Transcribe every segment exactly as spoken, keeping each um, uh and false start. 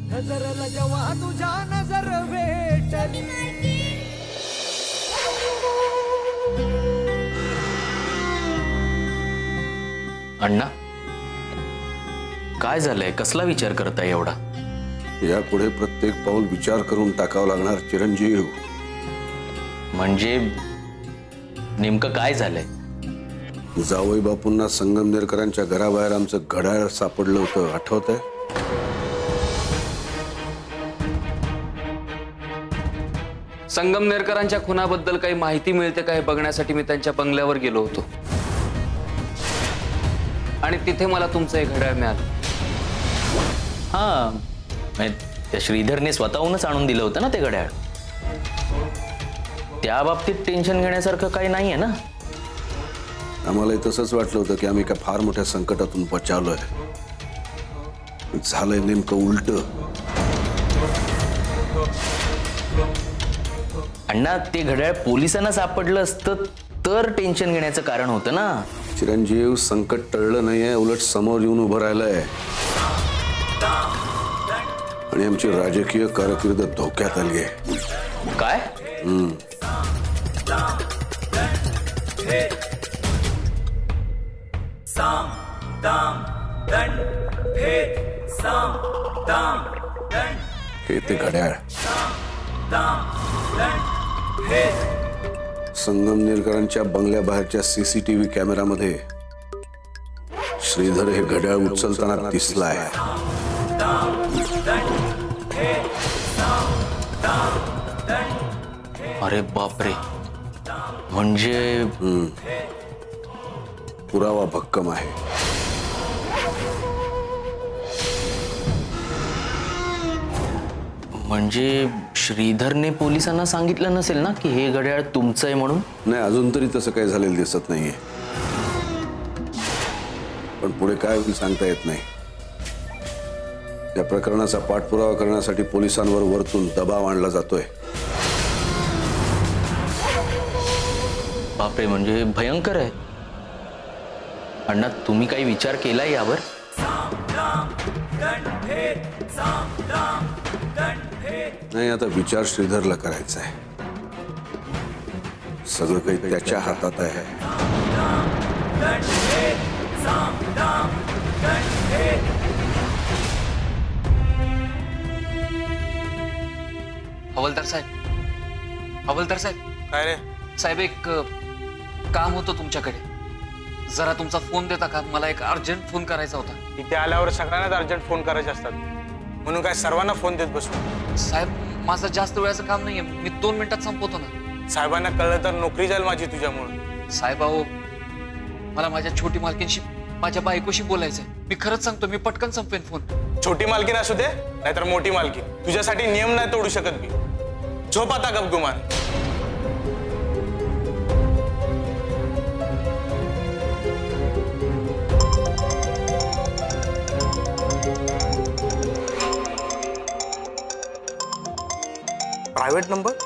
नजरला जेव्हा तुझ्या नजर भेटली अण्णा काय झालंय? कसला विचार करताय एवढा? यापुढे प्रत्येक पाऊल विचार करून टाकावं लागणार चिरंजीव. म्हणजे नेमकं काय झालंय? जावई बापूंना संगमनेरकरांच्या घराबाहेर आमचं घड्याळ सापडलं होतं, आठवतंय? संगमनेरकरांच्या खुनाबद्दल काही माहिती मिळते का हे बघण्यासाठी मी त्यांच्या बंगल्यावर गेलो होतो आणि तिथे मला तुमचं एक घड्याळ मिळालं. हा, त्या श्रीधरने स्वतःहूनच आणून दिलं होतं ना ते घड्याळ. त्या बाबतीत टेन्शन घेण्यासारखं काही नाहीये ना? आम्हालाही तसंच वाटलं होतं की आम्ही काय फार मोठ्या संकटातून बचावलोय. झालंय नेमकं उलट. अण्णा, ते घड्याळ पोलिसांना सापडलं असतं तर टेन्शन घेण्याचं कारण होतं ना. चिरंजीव, संकट टळलं नाहीये, उलट समोर येऊन उभं राहिलंय आणि आमची राजकीय कारकीर्द धोक्यात आली आहे. काय? हम्म हे ते घड्याळ संगमनेरकरांच्या बंगल्याबाहेरच्या सीसीटीव्ही कॅमेरामध्ये श्रीधर हे घड्याळ उचलताना दिसलाय. अरे बापरे, म्हणजे पुरावा भक्कम आहे. म्हणजे श्रीधरने पोलिसांना सांगितलं नसेल ना की हे घड्याळ तुमचं आहे म्हणून? नाही, अजून तरी तसं काही झालेलं दिसत नाहीये, पण पुढे काय होईल सांगता येत नाही. या प्रकरणाचा पाठपुरावा करण्यासाठी पोलिसांवर वरतून दबाव आणला जातोय. बापरे, म्हणजे भयंकर आहे. अण्णा, तुम्ही काही विचार केलाय यावर? नाही, आता विचार श्रीधरला करायचा आहे. सगळं काही त्याच्या हातात आहे. हवलदार साहेब, हवलदार साहेब. काय रे साहेब, एक काम होतं तुमच्याकडे. जरा तुमचा फोन देता का? मला एक अर्जंट फोन करायचा होता. इथे आल्यावर सगळ्यांनाच अर्जंट फोन करायचे असतात, म्हणून काय सर्वांना फोन देत बसू? साहेब, माझं जास्त वेळाचं काम नाहीये, मी दोन मिनिटात संपवतो ना. साहेबांना कळलं तर नोकरी जाईल माझी तुझ्यामुळे. साहेब, अहो, मला माझ्या छोटी मालकीनशी, माझ्या बायकोशी बोलायचंय. मी खरंच सांगतो, मी पटकन संपवेन फोन. छोटी मालकीन असू दे नाहीतर मोठी मालकीन, तुझ्यासाठी नियम नाही तोडू शकत मी. झोप आता गपगुमान. Private number.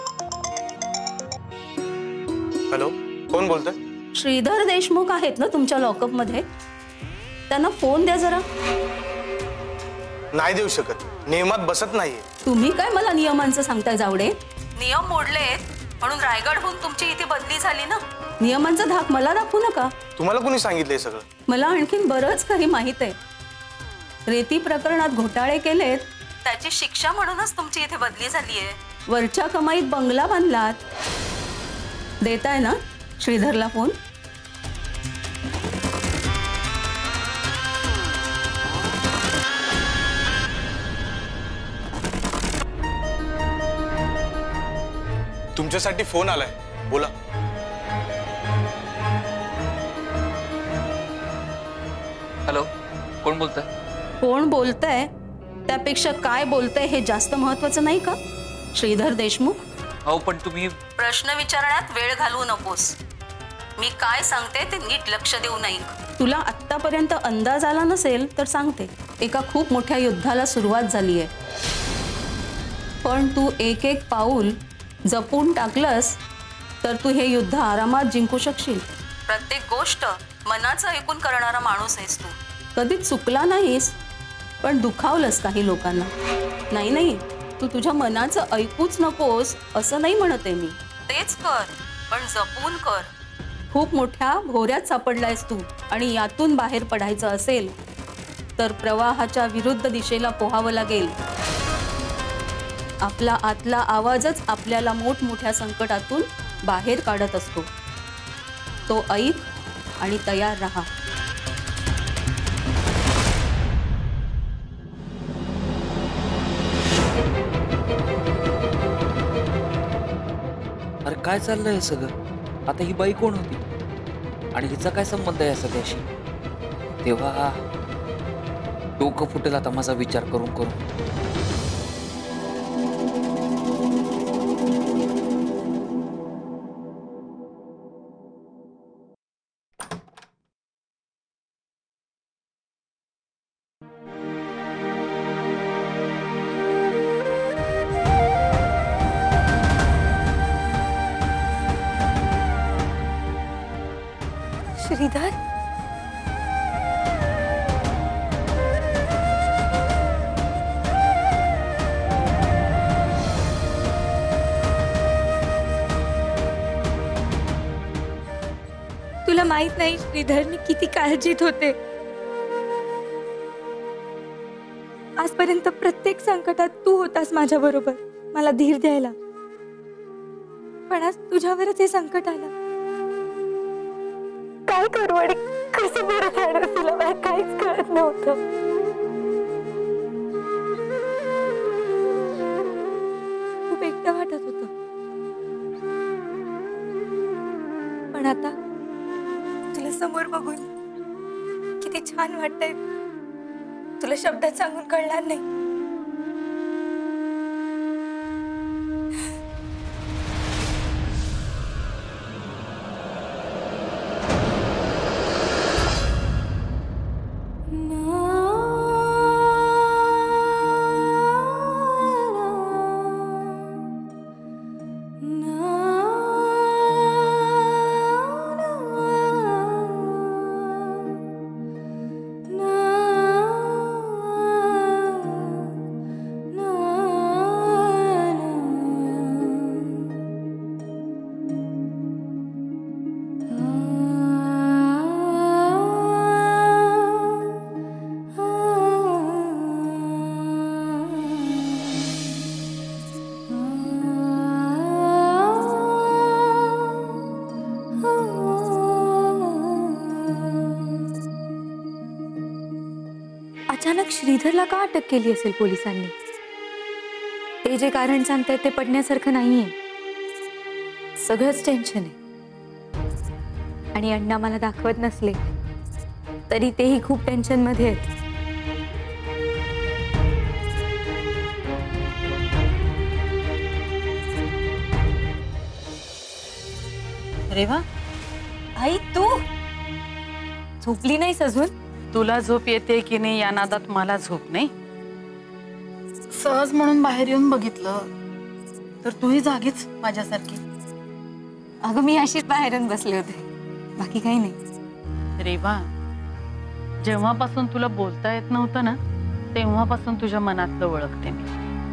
हॅलो, कोण बोलतोय? श्रीधर देशमुख आहेत ना तुमच्या लॉकअप मध्ये? त्यांना फोन द्या जरा. नाही देऊ शकत, नियमात बसत नाहीये. तुम्ही काय मला नियमांचं सांगताय जावडे? नियम मोडलेत म्हणून रायगडहून तुमची इथे बदली झाली ना. नियमांचा धाक मला दाखवू नका. तुम्हाला कोणी सांगितलंय सगळं? मला आणखीन बरंच काही माहित आहे. रेती प्रकरणात घोटाळे केलेत, त्याची शिक्षा म्हणूनच तुमची इथे बदली झाली आहे. वरच्या कमाईत बंगला बांधलात. देताय ना श्रीधरला फोन? तुमच्यासाठी फोन आलाय, बोला. हॅलो, कोण बोलतंय? कोण बोलतंय त्यापेक्षा काय बोलतंय हे जास्त महत्वाचं नाही का श्रीधर देशमुख? अहो, पण तुम्ही प्रश्न विचारण्यात वेळ घालवू नकोस. मी काय सांगते ते नीट लक्ष देऊ नाही. तुला आत्तापर्यंत अंदाज आला नसेल तर सांगते, एका खूप मोठ्या युद्धाला सुरुवात झाली आहे. पण तू एक एक पाऊल जपून टाकलंस तर तू हे युद्ध आरामात जिंकू शकशील. प्रत्येक गोष्ट मनाचं ऐकून करणारा माणूस आहेस तू. कधी चुकला नाहीस पण दुखावलंस काही लोकांना. नाही नाही, तू तुझ्या मनाचं ऐकूच नकोस असं नाही म्हणते मी. तेच कर, पण जपून कर. खूप मोठ्या भोऱ्यात सापडलायस तू आणि यातून बाहेर पडायचं असेल तर प्रवाहाच्या विरुद्ध दिशेला पोहावं लागेल. आपला आतला आवाजच आपल्याला मोठमोठ्या संकटातून बाहेर काढत असतो. तो ऐक आणि तयार राहा. अरे काय चाललंय हे सगळं? आता ही बाई कोण होती आणि हिचा काय संबंध आहे या सगळ्याशी? तेव्हा डोकं फुटेल आता माझा विचार करून करून. श्रीधर, तुला माहित नाही श्रीधर मी किती काळजीत होते. आजपर्यंत प्रत्येक संकटात तू होतास माझ्या बरोबर, मला धीर द्यायला. पण आज तुझ्यावरच हे संकट आलं. काय करू आणि कसं बरं राहणार तुला मला काहीच कळत नव्हतं. खूप एकटं वाटत होतं. पण आता तुला समोर बघून किती छान वाटतंय, तुला शब्दात सांगून कळणार नाही. अचानक श्रीधरला का अटक केली असेल पोलिसांनी? ते जे कारण सांगतायत ते पडण्यासारखं नाहीये. सगळंच टेन्शन आहे. आणि अण्णा मला दाखवत नसले तरी तेही खूप टेन्शन मध्ये आहेत. रेवा, आई तू झोपली नाहीस अजून? तुला झोप येते की नाही या नादात मला झोप नाही. सहज म्हणून बाहेर येऊन बघितलं तर तूही जागीच माझ्यासारखी. अगं मी अशीच बाहेर येऊन बसले होते, बाकी काही नाही. रेवा, जेव्हापासून तुला बोलता येत नव्हतं ना तेव्हापासून तुझ्या मनातलं ओळखते मी.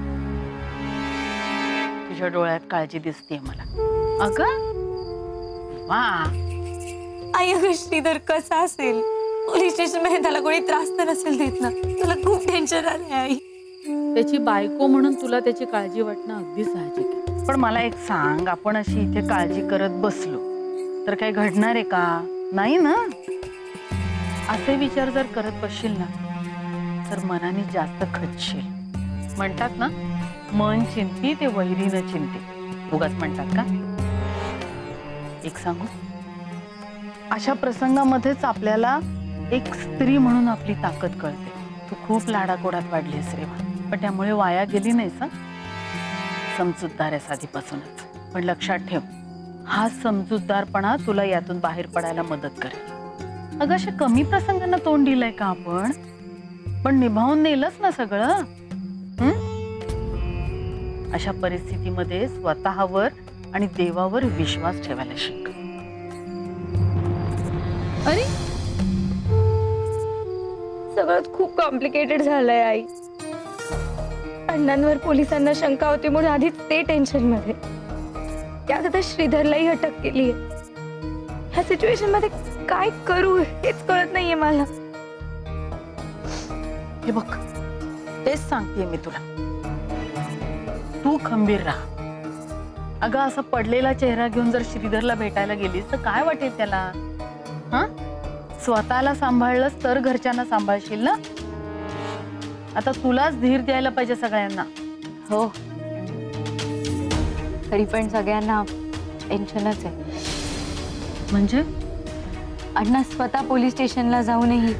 तुझ्या डोळ्यात काळजी दिसतेय मला. अगं वा, आई अगं श्रीधर कसा असेल? पोलीस स्टेशन मध्ये त्याला कोणी त्रास तर नसेल देत ना? तुला खूप टेन्शन आलंय आई. त्याची बायको म्हणून तुला त्याची काळजी वाटणं अगदी साहजिक आहे. पण मला एक सांग, आपण अशी इथे काळजी करत बसलो तर काही घडणार आहे का? नाही ना. असे विचार जर करत बसशील ना तर मनाने जास्त खचशील. म्हणतात ना, मन चिंती ते वैरीनं चिंते, उगाच म्हणतात का? एक सांगू, अशा प्रसंगामध्येच आपल्याला एक स्त्री म्हणून आपली ताकद कळते. तू खूप लाडाकोडात वाढलीस रेवा, पण त्यामुळे वाया गेली नाहीस. समजूतदार आहेस आधीपासूनच. पण लक्षात ठेव, हा समजूतदारपणा तुला यातून बाहेर पडायला मदत करेल. अगं अशा कमी प्रसंगांना तोंड दिलंय का आपण? पण निभावून नेलंच ना सगळं. हम्म? अशा परिस्थितीमध्ये स्वतःवर आणि देवावर विश्वास ठेवायला शिक. अरे सगळंच खूप कॉम्प्लिकेटेड झालंय आई. अण्णांवर पोलिसांना शंका होती म्हणून आधीच ते टेन्शन मध्ये, त्यात आता श्रीधरलाही अटक केली आहे. ह्या सिच्युएशन मध्ये काय करू हेच कळत नाहीये मला. हे बघ, तेच सांगतेय मी तुला, तू खंबीर राहा. अगं असा पडलेला चेहरा घेऊन जर श्रीधरला भेटायला गेलीस तर काय वाटेल त्याला? हा, स्वतःला सांभाळलंस तर घरच्यांना सांभाळशील ना. आता तुलाच धीर द्यायला पाहिजे सगळ्यांना. हो, तरी पण सगळ्यांना टेन्शनच आहे. म्हणजे अण्णा स्वतः पोलीस स्टेशनला जाऊनही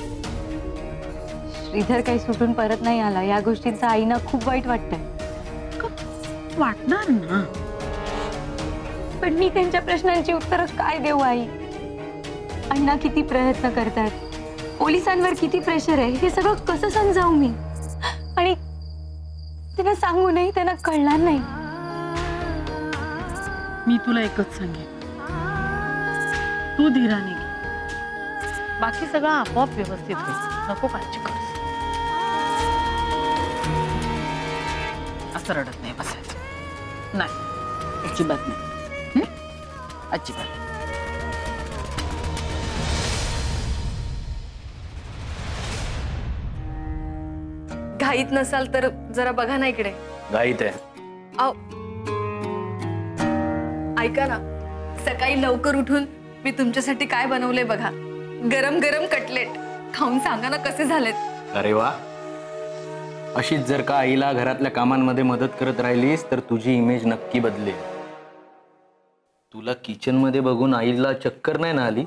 श्रीधर काही सुटून परत नाही आला, या गोष्टींचा आईना खूप वाईट वाटतंय. वाटणार ना, पण मी त्यांच्या प्रश्नांची उत्तरं काय देऊ आई? अण्णा किती प्रयत्न करतात, पोलिसांवर किती प्रेशर आहे, हे सगळं कसं समजावू मी? आणि त्यांना सांगू नाही, त्यांना कळणार नाही. मी तुला एकच सांगेन, तू धीराने घे, बाकी सगळं आपोआप व्यवस्थित होईल. नको काळजी कर. असं रडत नाही बसायचं. नाही, अजिबात नाही. अजिबात. घाईत नसाल तर जरा बघा ना इकडे. घाईत आहे. आओ, ऐका ना, सकाळी लवकर उठून मी तुमच्यासाठी काय बनवलंय बघा. गरम गरम कटलेट खाऊन सांगा ना कसे झालेत. अरे वा, अशीच जर का आईला घरातल्या कामांमध्ये मदत करत राहिलीस तर तुझी इमेज नक्की बदलेल. तुला किचन मध्ये बघून आईला चक्कर नाही ना आली?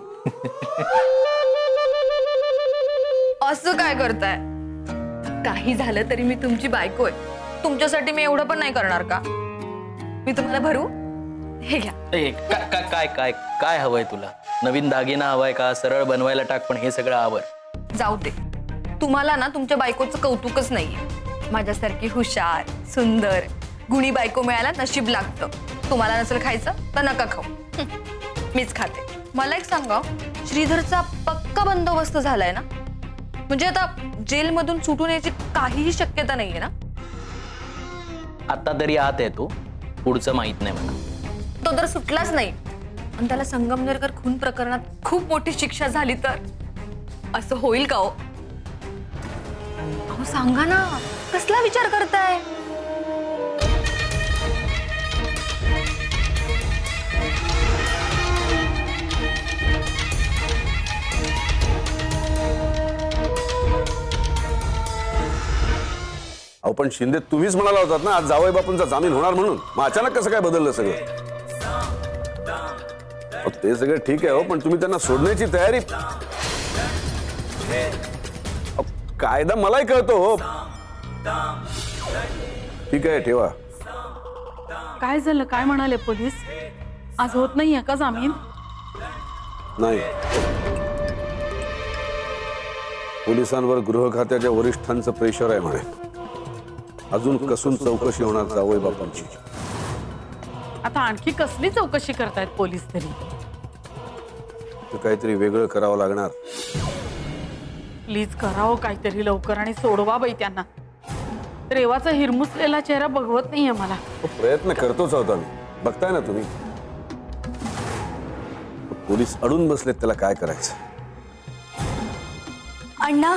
असं काय करताय? काही झालं तरी मी तुमची बायको आहे, तुमच्यासाठी मी एवढं पण नाही करणार का? मी तुम्हाला भरू? हे घ्या. ए, का- का- काय काय काय हवंय तुला? नवीन दागिना हवाय का? सरळ बनवायला टाक, पण हे सगळं आवर. जाऊ दे, तुम्हाला ना तुमच्या बायकोचं कौतुकच नाहीये. माझ्यासारखी हुशार, सुंदर, गुणी बायको मिळायला नशीब लागतं. तुम्हाला नसेल खायचं तर नका खाऊ, मीच खाते. मला एक सांगा, श्रीधरचा पक्का बंदोबस्त झालाय ना? म्हणजे आता जेलमधून सुटून यायची काहीही शक्यता नाहीये ना? आता तरी आत आहे तो, पुढचं माहित नाही मला. तो जर सुटलाच नाही आणि त्याला संगमनेरकर खून प्रकरणात खूप मोठी शिक्षा झाली तर असं होईल का हो? अहो सांगा ना, कसला विचार करताय? अहो पण शिंदे तुम्हीच म्हणाला होतात ना आज जावई बापूंचा जामीन होणार म्हणून, मग अचानक कसं काय बदललं सगळं? ते सगळं ठीक आहे हो, पण तुम्ही त्यांना सोडण्याची तयारी. कायदा मलाही कळतो हो. ठीक आहे, ठेवा. काय झालं? काय म्हणाले पोलीस? आज होत नाहीये का जामीन? नाही, पोलिसांवर गृह खात्याच्या वरिष्ठांचं प्रेशर आहे म्हणे. अजून कसून चौकशी होणार जावई बापांची. आता आणखी कसली चौकशी करतायत पोलीस तरी? काहीतरी वेगळं करावं लागणार. प्लीज करावं काहीतरी लवकर आणि सोडवा बाई त्यांना. रेवाचा हिरमुसलेला चेहरा बघवत नाहीये मला. प्रयत्न करतोच आहोत आम्ही, बघताय ना तुम्ही. पोलीस अडून बसलेत, त्याला काय करायचं? अण्णा,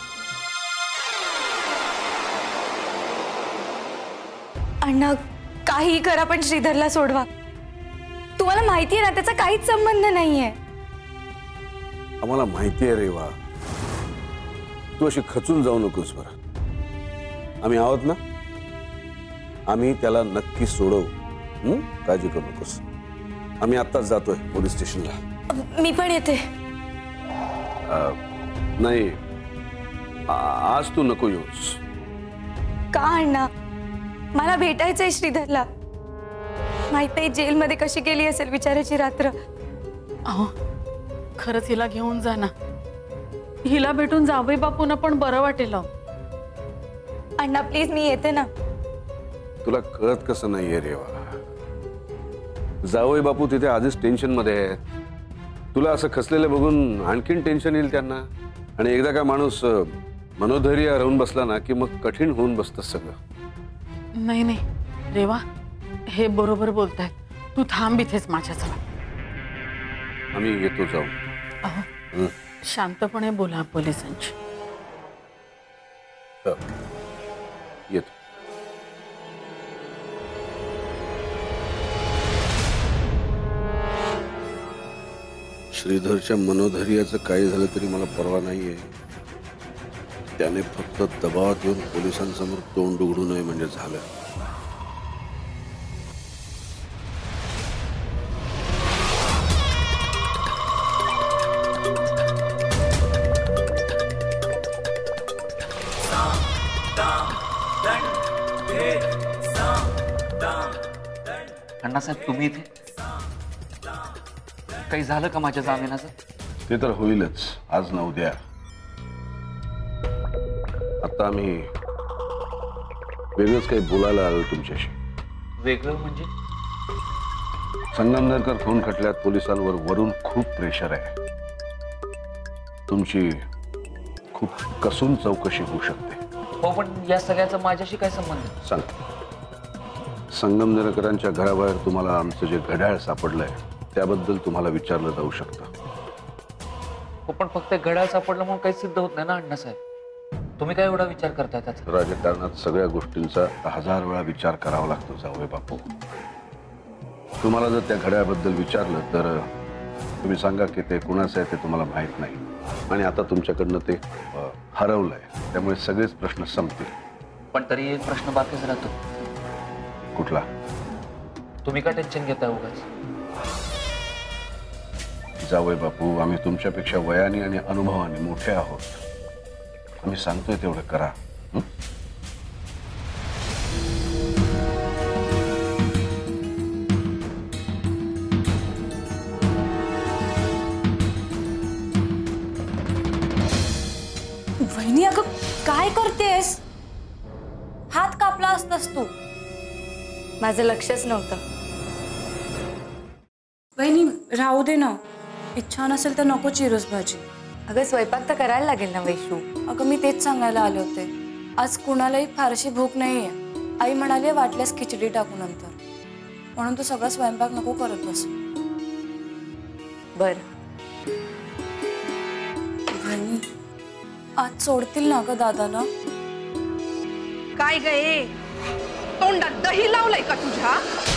अण्णा काही करा पण श्रीधरला सोडवा. तुम्हाला माहितीये ना त्याचा काहीच संबंध नाहीये. आम्हाला माहिती आहे रेवा, तू अशी खचून जाऊ नकोस बरं. आम्ही आहोत ना, आम्ही त्याला नक्की सोडवू. हं? काळजी करू नकोस. आम्ही आत्ताच जातोय पोलीस स्टेशनला. मी पण येते. नाही, आ- आज तू नको येऊस. का अण्णा? मला भेटायचंय श्रीधरला. माहिती जेलमध्ये कशी गेली असेल विचाराची रात्र. अहो खरंच हिला घेऊन जा ना. हिला भेटून जावई बापूंना पण बरं वाटेल. अण्णा प्लीज, मी येते ना. तुला कळत कसं नाहीये रेवा, जावई बापू तिथे आधीच टेन्शन मध्ये आहेत. तुला असं खचलेलं बघून आणखीन टेन्शन येईल त्यांना. आणि एकदा का माणूस अ, मनोधैर्य राहून बसला ना की मग कठीण होऊन बसतं सगळं. नाही नाही रेवा, हे बरोबर बोलतायत. तू थांब इथेच माझ्याजवळ. आम्ही येतो जाऊन. अहो, हं. शांतपणे बोला पोलिसांची. हो. येतो. श्रीधरच्या मनोधैर्याचं काही झालं तरी मला परवा नाहीये. त्याने फक्त दबावात येऊन पोलिसांसमोर तोंड उघडू नये म्हणजे झालं. अण्णासाहेब तुम्ही इथे काही झालं का माझ्या जामिनाचं? ते तर होईलच आज न उद्या. आता आम्ही वेगळंच काही बोलायला आलो तुमच्याशी. वेगळं म्हणजे? संगमनेरकर खून खटल्यात पोलिसांवर वरून खूप प्रेशर आहे. तुमची खूप कसून चौकशी होऊ शकते. हो, पण या सगळ्याचा माझ्याशी काय संबंध आहे? सांग. संगमनेरकरांच्या घराबाहेर तुम्हाला आमचं जे घड्याळ सापडलंय त्याबद्दल तुम्हाला विचारलं जाऊ शकतं. हो, पण फक्त घड्याळ सापडलं म्हणून काही सिद्ध होत नाही ना अण्णासाहेब. तुम्ही काय एवढा विचार करताय त्याचा? राजकारणात सगळ्या गोष्टींचा हजार वेळा विचार करावा लागतो जावई बापू. तुम्हाला जर त्या घड्याळबद्दल विचारलं तर तुम्ही सांगा की ते कुणाचं आहे ते तुम्हाला माहित नाही आणि आता तुमच्याकडनं ते अ, हरवलंय. त्यामुळे सगळेच प्रश्न संपतील. पण तरी एक प्रश्न बाकीच राहतो. कुठला? तुम्ही का टेन्शन घेताय उगाच? जावई बापू, आम्ही तुमच्यापेक्षा वयाने आणि अनुभवाने मोठे आहोत. आम्ही सांगतोय तेवढं करा. हं? वहिनी, अगं काय करतेस? हात कापला असतास तू. माझं लक्षच नव्हतं. वहिनी राहू दे ना. इच्छा नसेल तर नको चिरूस भाजी. अगं स्वयंपाक तर करायला लागेल ना वैशू. अगं मी तेच सांगायला आले होते. आज कुणालाही फारशी भूक नाहीये. आई म्हणाली वाटल्यास खिचडी टाकू नंतर. म्हणून तू सगळा स्वयंपाक नको करत बस. बर. वहिनी आज सोडतील ना ग दादाला? काय गे, तोंडात दही लावलंय का तुझ्या?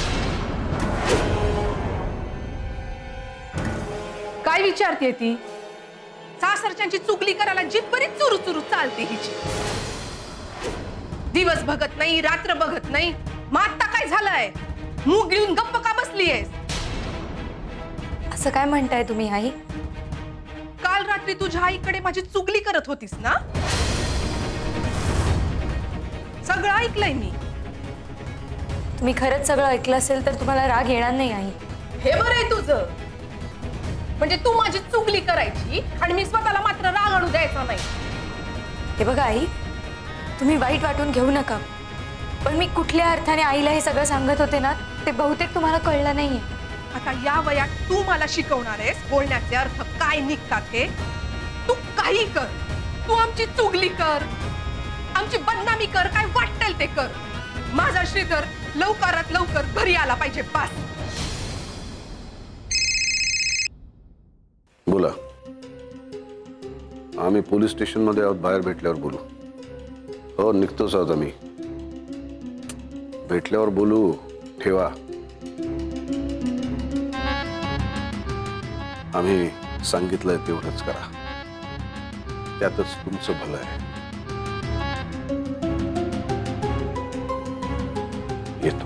काय विचारते ती? सासरच्यांची चुगली करायला जिथपर्यंत चुरू चुरू चालते हिची. दिवस बघत नाही, रात्र बघत नाही. मग आता काय झालंय? मूग घेऊन गप्प का बसलीयस? असं काय म्हणताय तुम्ही आई? काल रात्री तुझ्या आईकडे माझी चुगली करत होतीस ना? सगळं ऐकलंय मी. तुम्ही खरंच सगळं ऐकलं असेल तर तुम्हाला राग येणार नाही आई. हे बरं आहे तुझं. म्हणजे तू माझी चुगली करायची आणि मी स्वतःला मात्र राग आणू द्यायचा नाही. हे बघा आई, तुम्ही वाईट वाटून घेऊ नका. पण मी कुठल्या अर्थाने आईला हे सगळं सांगत होते ना, ते बहुतेक तुम्हाला कळलं नाहीये. आता या वयात तू मला शिकवणार आहेस बोलण्याचे अर्थ काय निघतात हे? तू काही कर. तू आमची चुगली कर, आमची बदनामी कर, काय वाटेल ते कर. माझा श्रीधर लवकरात लवकर घरी आला पाहिजे बस. बोला. आम्ही पोलीस स्टेशन मध्ये आहोत. बाहेर भेटल्यावर बोलू. हो, निघतोच आहोत आम्ही. भेटल्यावर बोलू. ठेवा. आम्ही सांगितलंय तेवढंच करा. त्यातच तुमचं भलं आहे. येतो.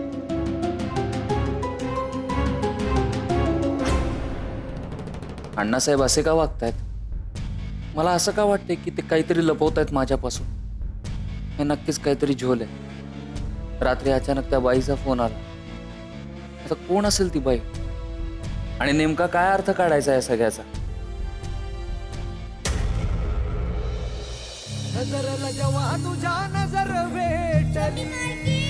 अण्णासाहेब असे का वागतायत? मला असं का वाटतंय की ते काहीतरी लपवतायत माझ्यापासून. हे नक्कीच काहीतरी झोल आहे. रात्री अचानक त्या बाईचा फोन आला. आता कोण असेल ती बाई आणि नेमका काय अर्थ काढायचा या सगळ्याचा? नजरला जेव्हा तुझ्या नजर भेटली